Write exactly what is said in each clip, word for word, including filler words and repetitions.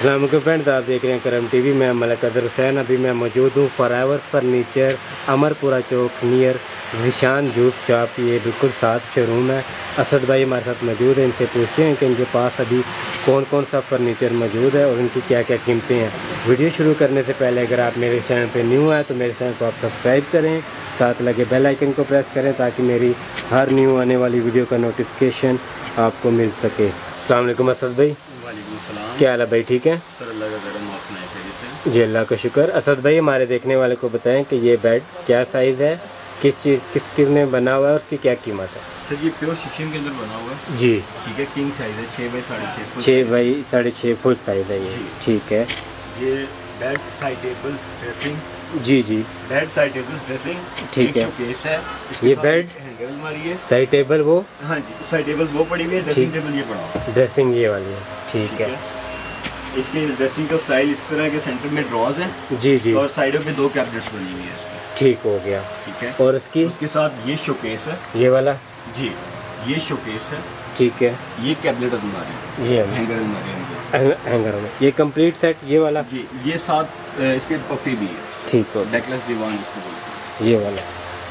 अस्सलाम वालेकुम फ्रेंड्स, आप देख रहे हैं करम टीवी। मैं मलिक अदर हुसैन। अभी मैं मौजूद हूँ forever furniture, Amarpura Chowk near Nishan juice shop. ये बिल्कुल साथ शोरूम है। असद भाई हमारे साथ मौजूद हैं, इनसे पूछते हैं कि इनके पास अभी कौन कौन सा फर्नीचर मौजूद है और इनकी क्या क्या कीमतें हैं। वीडियो शुरू करने से पहले अगर आप मेरे चैनल पर न्यू हैं तो मेरे चैनल को आप सब्सक्राइब करें, साथ लगे बेल आइकन को प्रेस करें ताकि मेरी हर न्यू आने वाली वीडियो का नोटिफिकेशन आपको मिल सके। अस्सलाम वालेकुम असद भाई। वालेकुम सलाम। क्या हाल है भाई, ठीक है? सर अल्लाह का करम, आप सुनाए खैरियत से? जी अल्लाह का शुक्र। असद भाई हमारे देखने वाले को बताएं कि ये बेड क्या साइज़ है, किस चीज़ किस किस में बना हुआ है, उसकी क्या कीमत है? सर ये प्योर शीशम के अंदर बना हुआ है जी, ठीक है। किंग साइज़ है, छः बाई साढ़े छः छः बाई साढ़े छः फुल साइज़ है ये, ठीक है। ये बेड साइड टेबल्स ड्रेसिंग, जी जी बेड साइड टेबल्स ड्रेसिंग, ठीक है। शोकेस है। ये बेड हैंगर अलमारी है, साइड टेबल वो, हाँ जी साइड टेबल्स वो पड़ी हुई है, ड्रेसिंग टेबल ये पड़ा हुआ है। ड्रेसिंग ये वाली है, ठीक है। इसकी ड्रेसिंग का स्टाइल इस तरह के, सेंटर में ड्रॉज है जी जी, और साइडों पे दो कैबिनेट्स बनी हुई है इसकी, ठीक हो गया, ठीक है। और इसकी उसके साथ ये शोकेस है, ये वाला, जी ये शोकेस है, ठीक है। ये कैबिनेट अलमारी, ये हैंगर अलमारी है, हैंगर में ये कंप्लीट सेट ये वाला, जी ये साथ इसके पफी भी है, ठीक हो। नेकलेस दीवान इसको बोलते ये वाला,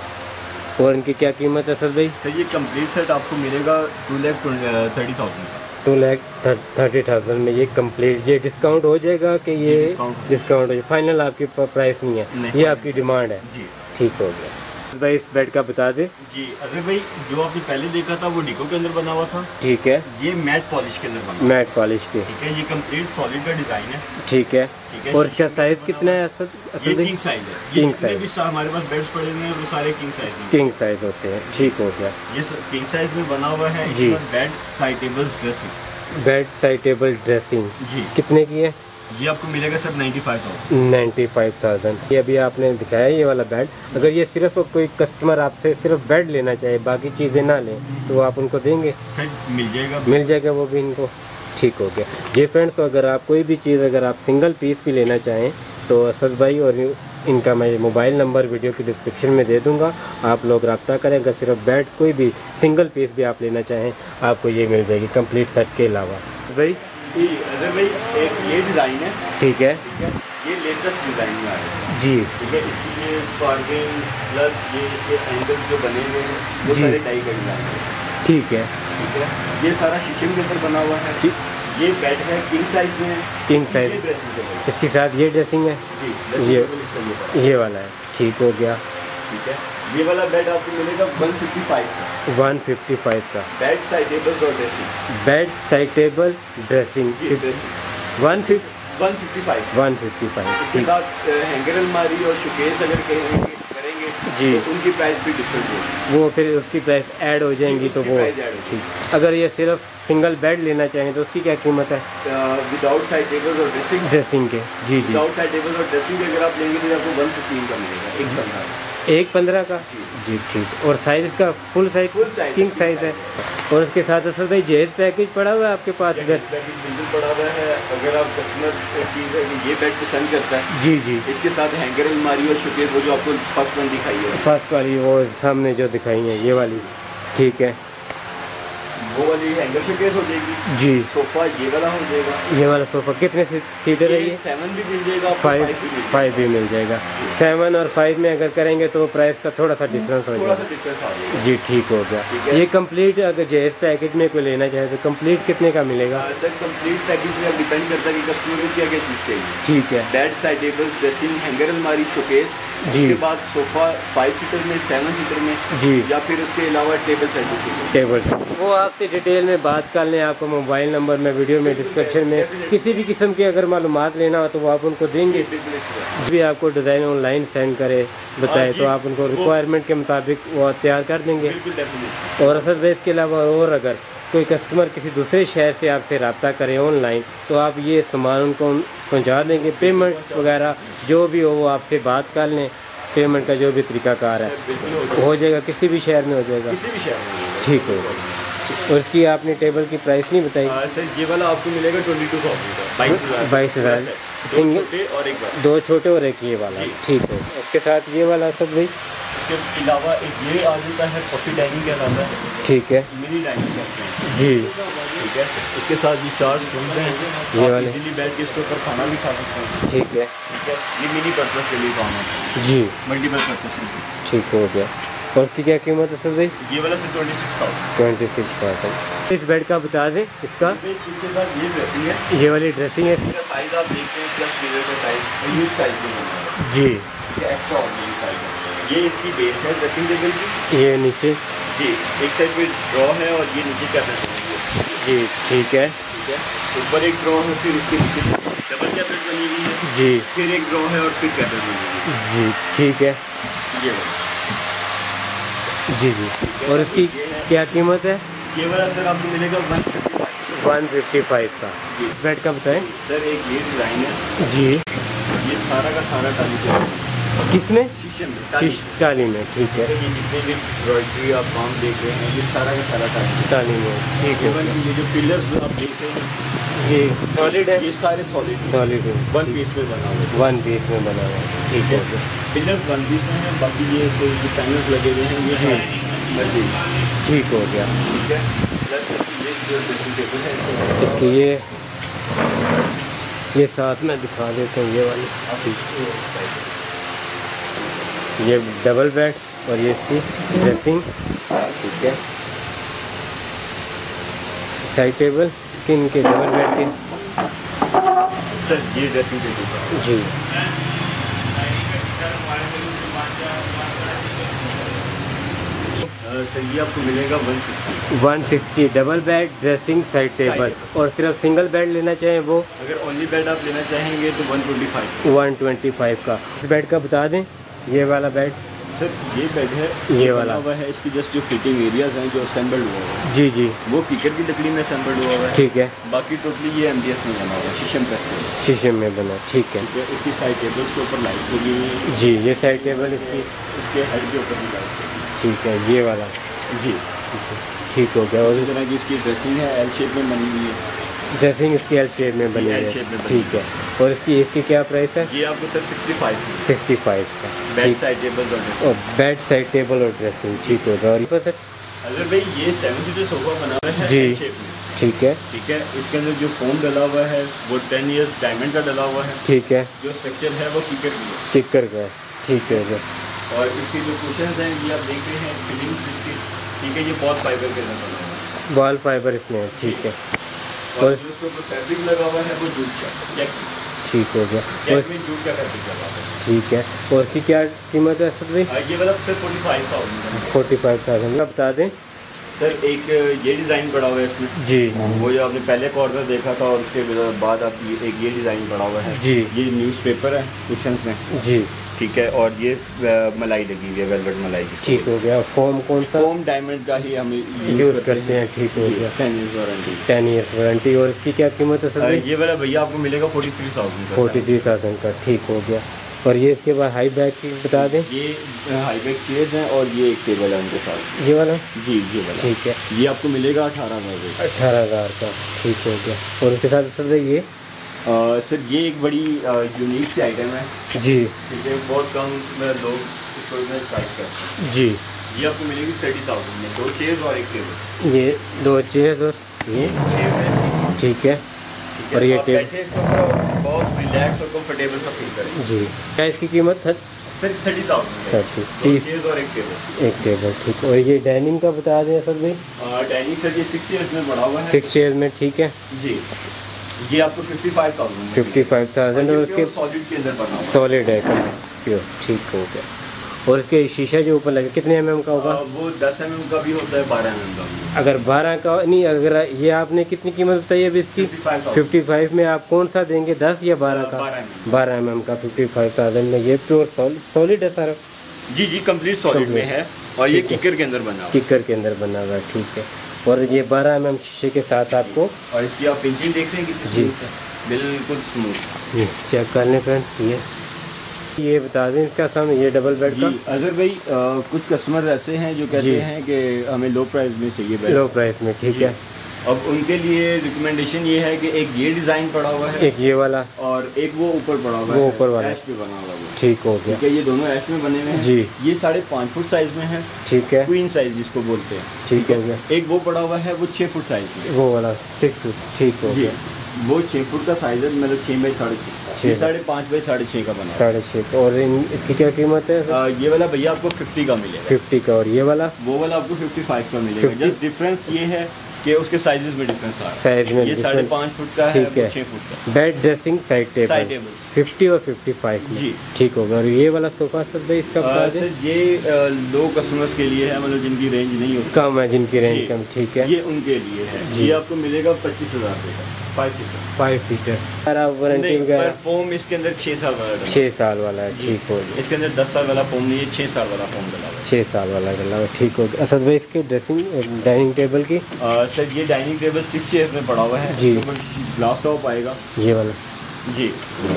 और इनकी क्या कीमत है सर भाई? हैं। सर ये कंप्लीट सेट आपको मिलेगा टू लैख थर्टी थाउजेंड का। टू लैख थर्टी थाउजेंड में ये कंप्लीट। ये डिस्काउंट हो जाएगा कि ये डिस्काउंट हो जाए? फाइनल आपकी प्राइस नहीं है, नहीं, ये आपकी डिमांड है, जी ठीक हो गया। भाई इस बेड का बता दे। जी अरे भाई जो आपने पहले देखा था वो डिको के अंदर बना हुआ था, ठीक है। ये मैट पॉलिश के अंदर बना मैट पॉलिश के, ठीक है। ये कंप्लीट सॉलिड का डिजाइन है, ठीक है। ठीक है। और इसका साइज कितना है असद? ये असद किंग साइज है। ये किंग जितने साइज, भी सा- हमारे पास बेड्स पड़े हुए हैं वो सारे किंग साइज में, किंग साइज होते हैं, ठीक हो गया। ये किंग साइज में बना हुआ है जी। Bed side tables dressing, bed side table dressing जी कितने की है? ये आपको मिलेगा sir ninety five thousand. Ninety five thousand. ये अभी आपने दिखाया ये वाला बेड। अगर ये सिर्फ कोई कस्टमर आपसे सिर्फ बेड लेना चाहे, बाकी चीज़ें ना लें, तो आप उनको देंगे? सर मिल जाएगा, मिल जाएगा वो भी इनको, ठीक हो गया। जी फ्रेंड्स, तो अगर आप कोई भी चीज़ अगर आप सिंगल पीस भी लेना चाहें तो असद भाई और इनका मैं मोबाइल नंबर वीडियो की डिस्क्रिप्शन में दे दूंगा, आप लोग रब्ता करें। अगर सिर्फ बेड कोई भी सिंगल पीस भी आप लेना चाहें आपको ये मिल जाएगी कंप्लीट सेट के अलावा। भाई अरे भाई एक ये डिज़ाइन है, ठीक है, ठीक है। ये लेटेस्ट डिज़ाइन में आया है, जी ठीक है। इसकी ये कार्विंग प्लस ये इसके एंगल्स जो बने हुए हैं वो जी। सारे टाई का डिज़ाइन है, ठीक है, ठीक है। ये सारा शीशम के अंदर बना हुआ है। ठीक। ये बेड है किंग साइज में है, किंग ये साइज, ड्रेसिंग टेबल है, इसके साथ ये ड्रेसिंग है, जी ये ड्रेसिंग टेबल इसका ये पड़ा है, ये वाला है, ठीक हो गया। ठीक है। ये वाला बेड आपको मिलेगा वन फिफ्टी फाइव का, वन फिफ्टी फाइव का बेड साइड टेबल्स और dressing, bed side table dressing, जी dressing one fifty one fifty five. One fifty five इसके ठीक। साथ हैंगर अलमारी और शोकेस अगर करेंगे करेंगे जी। तो उनकी प्राइस भी डिफरेंट होगी, वो फिर उसकी प्राइस ऐड हो जाएंगी तो उसकी वो प्राइस ऐड होगी। ठीक। अगर ये सिर्फ सिंगल बेड लेना चाहें तो उसकी क्या कीमत है? विदाउट साइड टेबल्स और ड्रेसिंग, ड्रेसिंग के, जी जी, विदाउट साइड टेबल्स और ड्रेसिंग अगर आप लेंगे तो आपको वन फिफ्टीन का मिलेगा, एक पंद्रह का। एक पंद्रह का, जी ठीक। और साइज इसका full size full size king size है। और उसके साथ असर भाई जहेज पैकेज पड़ा हुआ है आपके पास इधर? बिल्कुल पड़ा हुआ है। अगर आप कस्टमर चीज़ है कि ये बेड पसंद करता है, जी जी, इसके साथ हैंगर अलमारी और शोकेस वो जो आपको फर्स्ट वन दिखाई है, फर्स्ट वाली वो सामने जो दिखाई है ये वाली, ठीक है, वो वाली हैंगर शोकेस हो जाएगी जी। सोफा ये वाला हो जाएगा, ये वाला सोफ़ा कितने सीटर है ये? सेवन भी मिल जाएगा, फाइव भी मिल जाएगा। फाइव भी मिल जाएगा। सेवन और फाइव में अगर करेंगे तो प्राइस का थोड़ा सा डिफरेंस हो थोड़ा सा जाएगा, डिफरेंस आ जाएगा, जी ठीक हो ठीक गया। है। ये कंप्लीट अगर जहेज पैकेज में कोई लेना चाहे तो कंप्लीट कितने का मिलेगा? सर कंप्लीट पैकेज में डिपेंड करता है कि कस्टमर को क्या क्या चीज़ चाहिए, ठीक है, bed side tables dressing hanger अलमारी शोकेस, जी। उसके बाद सोफा फाइव सीटर में, सेवन सीटर में, जी, या फिर उसके अलावा टेबल सेट टेबल वो आपसे डिटेल में बात कर लें। आपको मोबाइल नंबर मैं वीडियो में डिस्क्रिप्शन में किसी भी किस्म की अगर मालूमात लेना हो तो वो आप उनको देंगे। जो भी आपको डिज़ाइन ऑनलाइन सेंड करे बताए तो आप उनको रिक्वायरमेंट के मुताबिक वो तैयार कर देंगे। और असद भाई इसके अलावा और अगर कोई कस्टमर किसी दूसरे शहर से आपसे रब्ता करे ऑनलाइन तो आप ये सामान उनको पहुंचा देंगे। पेमेंट वगैरह जो भी हो वो आपसे बात कर लें, पेमेंट का जो भी तरीकाकार है हो जाएगा, किसी भी शहर में हो जाएगा, किसी भी शहर में, ठीक होगा। और इसकी आपने टेबल की प्राइस नहीं बताई? सर ये वाला आपको मिलेगा ट्वेंटी टू थाउजेंड का, बाईस हज़ार बाईस हज़ार दो छोटे और एक बड़ा, दो छोटे और एक ये वाला, ठीक है। उसके साथ ये वाला सब भाई, इसके अलावा एक ये आ जाता है पफी डाइनिंग के अलावा, ठीक है, मिनी डाइनिंग कहते हैं जी, ठीक ठीक है। इसके साथ ये चार स्टूल हैं, ये वाले इजीली बैठ के इसके ऊपर खाना भी खा सकते हैं। ठीक है ठीक है, ये मिनी पर्पस के लिए काम आता है जी, मल्टीपल पर्पस। ठीक हो गया। और उसकी क्या कीमत है सर भाई? ये वाला से twenty six thousand twenty six thousand. इस बेड का बता दें इसका। इसके साथ ये ड्रेसिंग है, ये वाली ड्रेसिंग है इसका साइज आप देखते हैं प्लस मीटर का साइज यूज साइज में बना है जी, ये एक्स्ट्रा ऑर्डिनरी साइज है। ये इसकी बेस है ड्रेसिंग टेबल की। ये नीचे जी, एक साइड पे ड्रॉ है और ये नीचे कैबिनेट है जी, ठीक है ठीक है। ऊपर एक ड्रॉ है, फिर उसके नीचे डबल कैबिनेट बनी हुई है जी, फिर एक ड्रॉ है और फिर कैबिनेट बनी हुई है जी, ठीक है ये वाला। जी जी। और इसकी क्या कीमत है? ये वाला सर आपको मिलेगा one fifty five one fifty five का। जी। बेड का बताएं। सर एक ये डिज़ाइन है, जी, ये सारा का सारा टाली का किसमें? शीशे में शीश टाली में, ठीक है। ये जितने भी एम्ब्रॉयडरी आप काम देख रहे हैं ये सारा का सारा टाली टाली में, ठीक है। इवन ये जो पिलर्स आप देख रहे हैं ये सॉलिड है? ये सारे सॉलिड सॉलिड है, वन पीस में बना हुआ है। वन पीस में बना हुआ है, ठीक है। पिलर्स वन पीस में है, बाकी ये कोई जो पैनल्स लगे हुए हैं ये जी। मर्जी ठीक हो गया। ठीक है। प्लस इसकी ये जो ड्रेसिंग टेबल है इसको इसकी ये ये साथ में दिखा देते हैं, ये वाली ये डबल बेड और ये इसकी ड्रेसिंग, ठीक है। साइड टेबल स्किन के डबल बेड के सर ये ड्रेसिंग टेबल जी, सर ये आपको मिलेगा one sixty one sixty double bed dressing side table. और सिर्फ सिंगल बेड लेना चाहें वो अगर ओनली बेड आप लेना चाहेंगे तो one twenty five one twenty five का। इस बेड का बता दें, ये वाला बेड सर ये बेड है ये वाला हुआ है, इसकी जस्ट जो फिटिंग एरियाज हैं जो असेंबल्ड हुआ हुआ है जी जी, वो कीकर की लकड़ी में असेंबल्ड हुआ हुआ है। ठीक है। बाकी टोटली ये एमडीएफ में बना हुआ है, शीशम प्रेस में। शीशे में बना, ठीक है। ठीक है, इसकी साइड टेबल्स के ऊपर लाइट लगी हुई है, जी, ये साइड टेबल इसकी, इसके हेड के ऊपर भी लाइट लगी ठीक है। ये वाला है। जी ठीक हो गया। और इसी तरह की इसकी ड्रेसिंग है, एल शेप में बनी हुई है। ड्रेसिंग इसकी एल शेप में बनी L है, shape में बनी ठीक है। और इसकी इसकी क्या प्राइस है? ये आपको sir sixty five sixty five का, बेड ठीक। साइड टेबल और ड्रेसिंग। और बेड साइड टेबल और ड्रेसिंग, ठीक होगा। और सर अगर भाई ये सेवन सीटर सोफा बना हुआ है जी। L shape में, ठीक है, ठीक है। इसके अंदर जो फोम डला हुआ है वो टेन इयर्स डायमंड का डला हुआ है। ठीक है। जो स्ट्रक्चर है वो कीकर की है। किकर का, ठीक है सर। और इसके जो कुशन्स हैं ये आप देख रहे हैं फिलिंग्स इसकी, ठीक है। ये बहुत फाइबर के अंदर बना हुआ है, वॉल फाइबर इसमें है, ठीक है। और जो इसके ऊपर फैब्रिक लगा हुआ है वो जूट का चेक ठीक हो गया। और चेक में जूट का फैब्रिक लगा हुआ है। ठीक है। और इसकी क्या कीमत है सर भाई? और ये वाला सिर्फ forty five thousand forty five thousand बता दें। सर एक ये डिज़ाइन पड़ा हुआ है इसमें जी, वो जो आपने पहले कॉर्नर देखा था और उसके बाद आप ये एक ये डिज़ाइन पड़ा हुआ है जी। ये न्यूज़पेपर है कुशन्स में, जी, ठीक है। और ये अ, मलाई लगी हुई है, वेलवेट मलाई की। ठीक हो गया। फोम कौन सा फोम डायमंड का ही हम यूज़ करते हैं, ठीक हो गया। Ten years warranty. Ten years warranty. और इसकी क्या कीमत है सर भाई? ये वाला भैया आपको मिलेगा forty three thousand forty three thousand का, ठीक हो गया। और ये इसके बाद हाई बैक की बता दें। ये हाई बैक चेयर्स हैं और ये एक टेबल है उनके साथ। ये वाला, जी ये वाला ठीक है। ये आपको मिलेगा अठारह हज़ार अठारह हज़ार का, ठीक हो गया। और उसके साथ सर भाई ये सर ये एक बड़ी यूनिक सी आइटम है, जी ठीक है। बहुत कम लोग इसको प्राइस करते हैं। जी, ये आपको मिलेगी थर्टी थाउजेंड में, दो चेयर्स और एक टेबल। ये दो चेयर और ये, ठीक है। और ये टेबल, बैठे इसके ऊपर बहुत रिलैक्स और कंफर्टेबल सा फील करें। जी, क्या इसकी कीमत है? सर थर्टी थाउजेंड थर्टी, दो तीस, चेयर्स और एक टेबल। एक टेबल, ठीक। और ये डाइनिंग का बता दें सर भाई। डाइनिंग सर ये सिक्स ईयर्स में बड़ा हुआ है। सिक्स चेयर में, ठीक है। जी ये आपको fifty five thousand fifty five thousand. और उसके सॉलिड के अंदर बना हुआ है। सॉलिड है, प्योर, ठीक हो गया। और इसके शीशा जो ऊपर लगे कितने एम एम का होगा? आ, वो दस एम एम का भी होता है, बारह एम एम का भी। अगर बारह का नहीं, अगर ये आपने कितनी कीमत बताई है इसकी? फिफ्टी फाइव में आप कौन सा देंगे, दस या बारह का? बारह एम एम का फिफ्टी फाइव थाउजेंड में। ये प्योर सॉलिड है सारा? जी जी कंप्लीट सॉलिड में है। और ये किकर के अंदर बना हुआ है। किकर के अंदर बना हुआ है, ठीक है। और ये बारह एम एम शीशे के साथ आपको, और इसकी आप फिनिशिंग देख रहे हैं कितनी जी स्मूथ है, बिल्कुल स्मूथ। चेक कर लें फ्रेंड। ये ये बता दें इसका सामने, ये डबल बेड का। अगर भाई आ, कुछ कस्टमर ऐसे हैं जो कहते जी। हैं कि हमें लो प्राइस में चाहिए बेड। लो प्राइस में, ठीक है। अब उनके लिए रिकमेंडेशन ये है कि एक ये डिज़ाइन पड़ा हुआ है, एक ये वाला, और एक वो ऊपर पड़ा हुआ वो है, ऊपर वाला ऐश पे बना हुआ है। ठीक हो गया। ठीक है, ये दोनों ऐश में बने हुए हैं जी। ये साढ़े पाँच फुट साइज में है, ठीक है, क्वीन साइज जिसको बोलते हैं। ठीक हो गया। एक वो पड़ा हुआ है, वो छः फुट साइज में, वो वाला सिक्स फुट, ठीक हो जी। गया। वो छः फुट का साइज है, मतलब छः बाई साढ़े छः। छः, ये साढ़े पाँच बाई साढ़े छः का बना है। साढ़े छः। और इन इसकी क्या कीमत है? आ, ये वाला भैया आपको फिफ्टी का मिलेगा। फिफ्टी का। और ये वाला? वो वाला आपको फिफ्टी फाइव का मिलेगा। फिफ्टी जस्ट डिफरेंस ये है कि उसके साइजेस में डिफरेंस आ रहा है। साइज में ये साढ़े पाँच फुट का है, ठीक है। वो छः फुट का। Bed dressing side table, side table fifty और फिफ्टी फाइव में, जी। ठीक होगा। और ये वाला सोफा सर भाई इसका बता दें? सर ये लो कस्टमर्स के लिए है, मतलब जिनकी रेंज नहीं होती, कम है, जिनकी रेंज जी। कम, ठीक है। ये उनके लिए है। जी। ये आपको मिलेगा पच्चीस हज़ार रुपये का, फाइव सीटर। Five seater. सारा वारंटी नहीं, वगैरह? पर फोम इसके अंदर छः साल वाला डला है। छः साल वाला है, जी। ठीक हो गया। इसके अंदर दस साल वाला फोम नहीं है, छः साल वाला फोम डला हुआ है। छः साल वाला डला हुआ, ठीक हो गया। असद भाई इसके ड्रेसिंग डाइनिंग टेबल की? आ, सर ये डाइनिंग टेबल सिक्स चेयर में पड़ा हुआ है जी। ग्लास टॉप आएगा। ये वाला जी,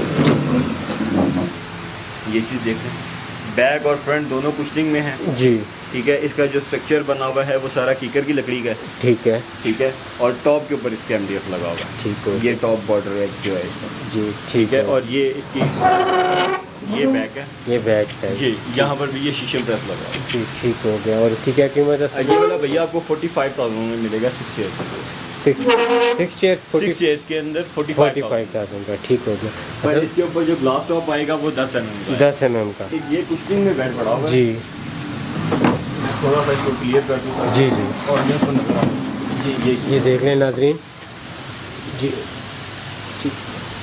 ये चीज़ देखें, बैक और फ्रंट दोनों कुशनिंग में है। जी, ठीक है। इसका जो स्ट्रक्चर बना हुआ है वो सारा कीकर की लकड़ी का है। ठीक है, ठीक है। और टॉप के ऊपर इसके एमडीएफ लगा हुआ है। ठीक हो ये टॉप बॉर्डर है जो है इसका। जी, ठीक है। और ये इसकी ये बैक है। ये बैक है जी, यहाँ पर भी ये शीशम प्रेस लगा है। जी, ठीक हो गया। और इसकी क्या कीमत है? ये वाला भैया आपको फोर्टी फाइव थाउजेंड में मिलेगा, six year six six chair forty six years के अंदर forty forty five five thousand का, ठीक हो गया। पर इसके ऊपर जो ग्लास टॉप आएगा वो दस एम एम का। दस एम एम का, ये कुशनिंग में बेड पड़ा हुआ है। जी मैं थोड़ा सा इसको क्लियर कर दूँ। जी जी। और ये इसको नजर आ रहा है। जी, ये ये देख लें नाजरीन जी, ठीक।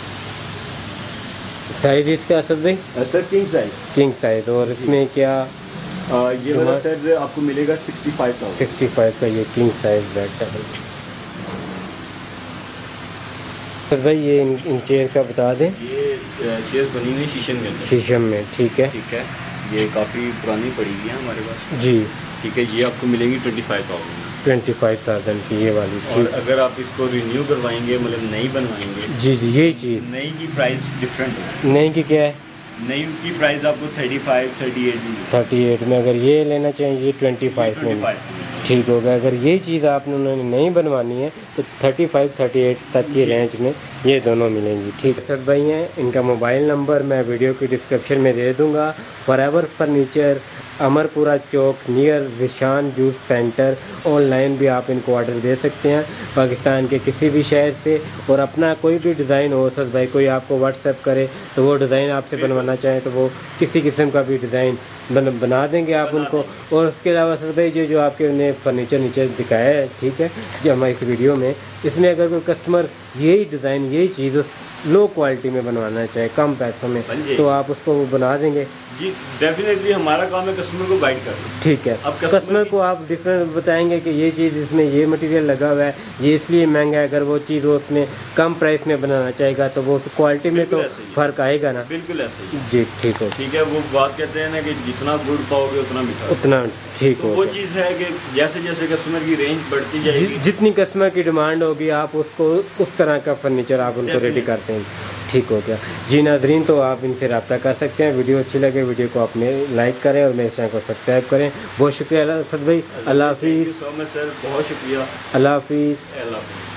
साइज इसका असद भाई? Sir king size. King size. और इसमें क्या? आ, ये वाला सर आपको मिलेगा sixty five thousand. Sixty five का ये king size bed table. Asad भाई ये इन, इन चेयर का बता दें? ये चेयर्स बनी हुई शीशम के अंदर। शीशम में, ठीक है, ठीक है। ये काफ़ी पुरानी पड़ी हुई है हमारे पास। जी। ठीक है। ये आपको मिलेंगी twenty five thousand twenty five thousand की ये वाली, और ठीक। अगर आप इसको रिन्यू करवाएंगे, मतलब नई बनवाएंगे, जी जी, यही चीज़। नई की प्राइस डिफरेंट है। नहीं की क्या है? नई की प्राइस आपको thirty five thirty eight thirty eight में। अगर ये लेना चाहिए ट्वेंटी फाइव में, ठीक होगा। अगर ये चीज़ आपने उन्होंने नहीं बनवानी है तो थर्टी फाइव थर्टी एट तक की रेंज में ये दोनों मिलेंगी, ठीक है। सर भाई हैं, इनका मोबाइल नंबर मैं वीडियो की डिस्क्रिप्शन में दे दूँगा। Forever furniture, Amarpura Chowk, near Vishan juice centre. Online भी आप इनको ऑर्डर दे सकते हैं पाकिस्तान के किसी भी शहर से। और अपना कोई भी डिज़ाइन हो सर भाई, कोई आपको व्हाट्सएप करे तो वो डिज़ाइन आपसे बनवाना चाहें तो वो किसी किस्म का भी डिज़ाइन बन बना देंगे आप उनको। और उसके अलावा सर भाई जो जो आपके उन्हें फर्नीचर नीचे दिखाया है, ठीक है, जो हमारी इस वीडियो में, इसमें अगर कोई कस्टमर यही डिज़ाइन यही चीज़ लो क्वालिटी में बनवाना चाहे कम पैसों में तो आप उसको वो बना देंगे? जी, डेफिनेटली हमारा काम है कस्टमर को गाइड करना। ठीक है। अब कस्टमर कस्टमर को आप डिफरेंट बताएंगे कि ये चीज़ इसमें ये मटेरियल लगा हुआ है, ये इसलिए महंगा है। अगर वो चीज़ वो उसमें कम प्राइस में बनाना चाहेगा तो वो क्वालिटी में तो फ़र्क आएगा ना। बिल्कुल ऐसे ही। जी, ठीक हो। ठीक है। वो बात कहते हैं ना कि जितना गुड़ पाओगे उतना मीठा। उतना ठीक तो हो। वो चीज़ है कि जैसे जैसे कस्टमर की रेंज बढ़ती जाएगी, जितनी कस्टमर की डिमांड होगी आप उसको उस तरह का फर्नीचर आप उनको रेडी करते हैं, ठीक हो गया। जी नाजरीन, तो आप इनसे रब्ता कर सकते हैं। वीडियो अच्छी लगे वीडियो को अपने लाइक करें और मेरे चैनल को सब्सक्राइब करें। बहुत शुक्रिया असद भाई। अल्लाह हाफिज़। सो मच सर, बहुत शुक्रिया। अल्लाह हाफिज़। अल्लाह हाफिज़।